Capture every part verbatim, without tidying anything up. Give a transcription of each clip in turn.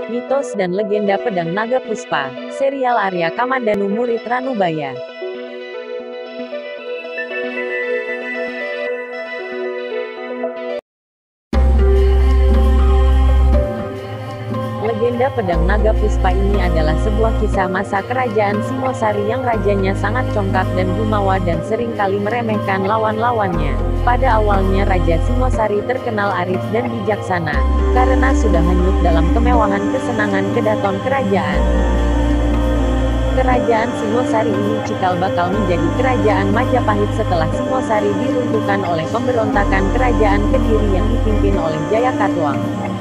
Mitos dan legenda pedang naga Puspa, serial Arya Kamandanu murid Ranubaya. Legenda pedang naga Puspa ini adalah sebuah kisah masa kerajaan Singosari yang rajanya sangat congkak dan jumawa dan seringkali meremehkan lawan-lawannya. Pada awalnya Raja Singosari terkenal arif dan bijaksana, karena sudah hanyut dalam kemewahan kesenangan kedaton kerajaan. Kerajaan Singosari ini cikal bakal menjadi kerajaan Majapahit setelah Singosari diruntuhkan oleh pemberontakan kerajaan Kediri yang dipimpin oleh Jayakatwang.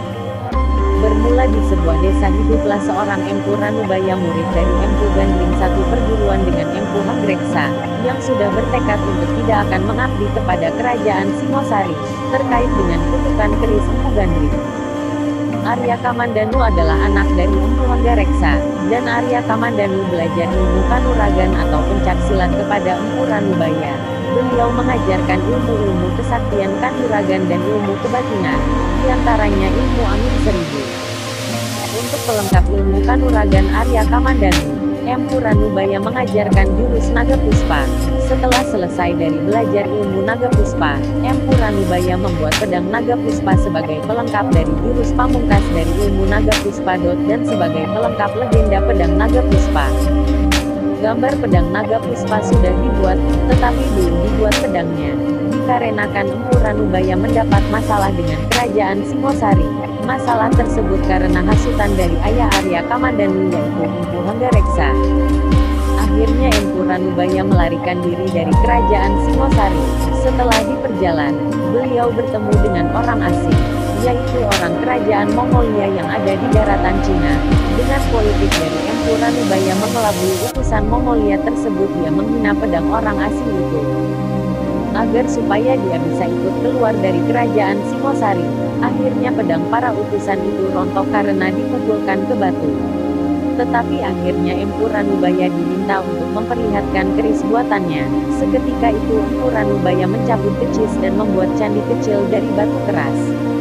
Bermula di sebuah desa hiduplah seorang Empu Ranubaya murid dari Empu Gandring satu perguruan dengan Empu Hanggreksa, yang sudah bertekad untuk tidak akan mengabdi kepada kerajaan Singosari, terkait dengan kutukan keris Empu Gandring. Arya Kamandanu adalah anak dari Empu Hanggreksa, dan Arya Kamandanu belajar ilmu kanuragan atau pencaksilat kepada Empu Ranubaya. Beliau mengajarkan ilmu-ilmu kesaktian kanuragan dan ilmu kebatinan, diantaranya ilmu angin seribu. Untuk pelengkap ilmu kanuragan Arya Kamandanu, Empu Ranubaya mengajarkan jurus naga Puspa. Setelah selesai dari belajar ilmu naga Puspa, Empu Ranubaya membuat pedang naga Puspa sebagai pelengkap dari jurus pamungkas dari ilmu naga Puspa Dot dan sebagai pelengkap legenda pedang naga Puspa. Gambar pedang naga Puspa sudah dibuat, tetapi belum dibuat pedangnya, dikarenakan Empu Ranubaya mendapat masalah dengan kerajaan Singosari. Masalah tersebut karena hasutan dari ayah Arya Kamandanu yaitu Empu Hanggreksa. Akhirnya Empu Ranubaya melarikan diri dari kerajaan Singosari. Setelah diperjalan, beliau bertemu dengan orang asing, yaitu orang kerajaan Mongolia yang ada di daratan Cina. Dengan politik dari Empu Ranubaya mengelabui utusan Mongolia tersebut, dia menghina pedang orang asing itu, agar supaya dia bisa ikut keluar dari kerajaan Singosari. Akhirnya pedang para utusan itu rontok karena dipukulkan ke batu. Tetapi akhirnya Empu Ranubaya diminta untuk memperlihatkan keris buatannya. Seketika itu Empu Ranubaya mencabut kecis dan membuat candi kecil dari batu keras.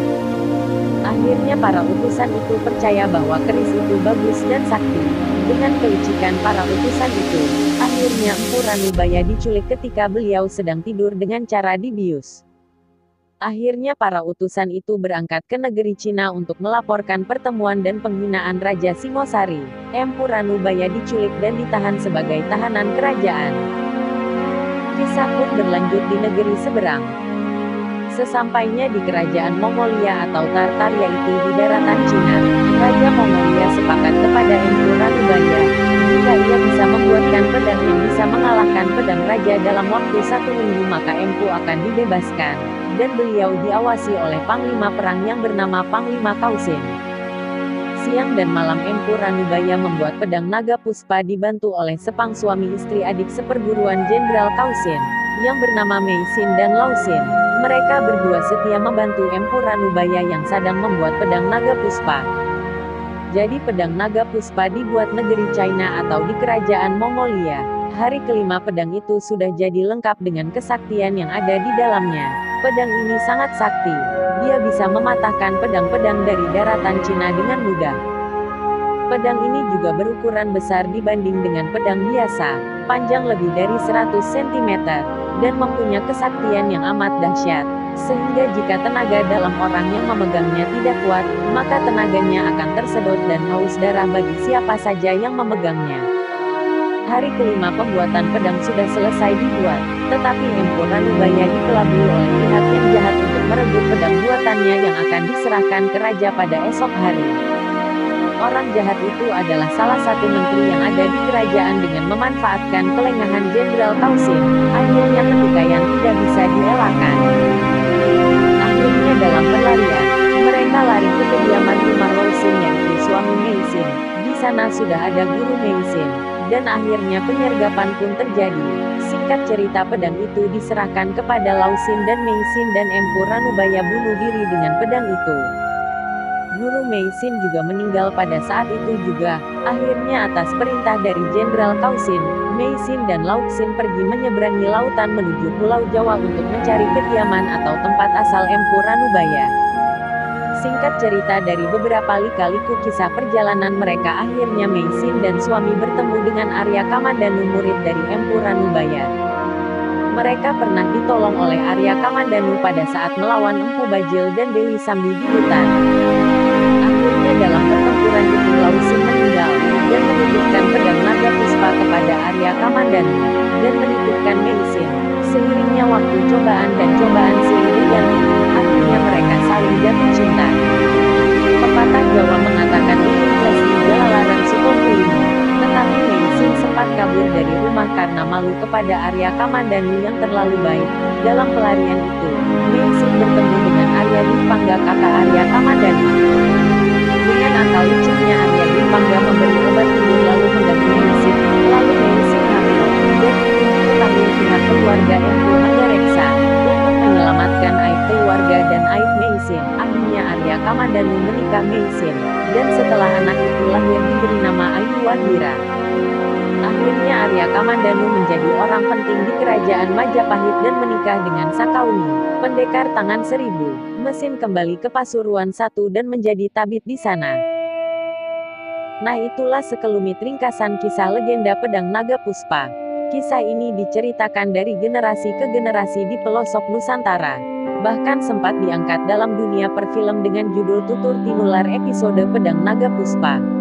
Akhirnya para utusan itu percaya bahwa keris itu bagus dan sakti. Dengan kelicikan para utusan itu, akhirnya Empu Ranubaya diculik ketika beliau sedang tidur dengan cara dibius. Akhirnya para utusan itu berangkat ke negeri Cina untuk melaporkan pertemuan dan penghinaan Raja Singosari. Empu Ranubaya diculik dan ditahan sebagai tahanan kerajaan. Kisah pun berlanjut di negeri seberang. Sesampainya di kerajaan Mongolia atau Tartar yaitu di daratan Cina, Raja Mongolia sepakat kepada Empu Ranubaya, jika ia bisa membuatkan pedang yang bisa mengalahkan pedang raja dalam waktu satu minggu maka Empu akan dibebaskan, dan beliau diawasi oleh Panglima Perang yang bernama Panglima Kausin. Siang dan malam Empu Ranubaya membuat pedang naga Puspa dibantu oleh sepang suami istri adik seperguruan Jenderal Kausin, yang bernama Meisin dan Lausin. Mereka berdua setia membantu Empu Ranubaya yang sedang membuat pedang naga Puspa. Jadi pedang naga Puspa dibuat negeri China atau di kerajaan Mongolia. Hari kelima pedang itu sudah jadi lengkap dengan kesaktian yang ada di dalamnya. Pedang ini sangat sakti. Dia bisa mematahkan pedang-pedang dari daratan Cina dengan mudah. Pedang ini juga berukuran besar dibanding dengan pedang biasa, panjang lebih dari seratus sentimeter, dan mempunyai kesaktian yang amat dahsyat, sehingga jika tenaga dalam orang yang memegangnya tidak kuat, maka tenaganya akan tersedot dan haus darah bagi siapa saja yang memegangnya. Hari kelima pembuatan pedang sudah selesai dibuat, tetapi Empu Ranubaya dikelabui oleh pihak yang jahat untuk merebut pedang buatannya yang akan diserahkan ke raja pada esok hari. Orang jahat itu adalah salah satu menteri yang ada di kerajaan. Dengan memanfaatkan kelengahan Jenderal Kausin, akhirnya pertikaian tidak bisa dielakkan. Akhirnya dalam pelarian, mereka lari ke kediaman rumah Lausin yaitu suami Meisin. Di sana sudah ada guru Meisin, dan akhirnya penyergapan pun terjadi. Singkat cerita pedang itu diserahkan kepada Lausin dan Meisin dan Empu Ranubaya bunuh diri dengan pedang itu. Guru Meisin juga meninggal pada saat itu juga. Akhirnya atas perintah dari Jenderal Kausin, Meisin dan Lautsin pergi menyeberangi lautan menuju Pulau Jawa untuk mencari kediaman atau tempat asal Empu Ranubaya. Singkat cerita, dari beberapa lika-liku kisah perjalanan mereka, akhirnya Meisin dan suami bertemu dengan Arya Kamandanu, murid dari Empu Ranubaya. Mereka pernah ditolong oleh Arya Kamandanu pada saat melawan Empu Bajil dan Dewi Sambi di hutan. Akhirnya dalam pertempuran itu Lausin meninggal, dan menitipkan pedang naga puspa kepada Arya Kamandanu, dan menitipkan Meisin. Seiringnya waktu, cobaan dan cobaan silih berganti, akhirnya mereka saling jatuh cinta. Pepatah Jawa mengatakan ingin Lesti Jalalarang Sukomulimo, tetapi Meisin sempat kabur dari rumah karena malu kepada Arya Kamandanu yang terlalu baik. Dalam pelarian itu, Meisin bertemu dengan Arya Dwipangga, kakak Arya Kamandanu. Dengan akal liciknya, Arya Dwipangga memberi obat tidur lalu mengganti Meisin, lalu Meisin hamil, dan itu diketahui pihak keluarga Empu Hanggareksa. Untuk menyelamatkan aib keluarga dan aib Meisin, akhirnya Arya Kamandanu menikah Meisin, dan setelah anak itu lahir diberi nama Ayuwardira. Akhirnya Arya Kamandanu menjadi orang penting di kerajaan Majapahit dan menikah dengan Sakauni, pendekar tangan seribu. Mesin kembali ke Pasuruan satu dan menjadi tabib di sana. Nah, itulah sekelumit ringkasan kisah legenda pedang naga puspa. Kisah ini diceritakan dari generasi ke generasi di pelosok Nusantara. Bahkan sempat diangkat dalam dunia perfilm dengan judul Tutur Tinular episode Pedang Naga Puspa.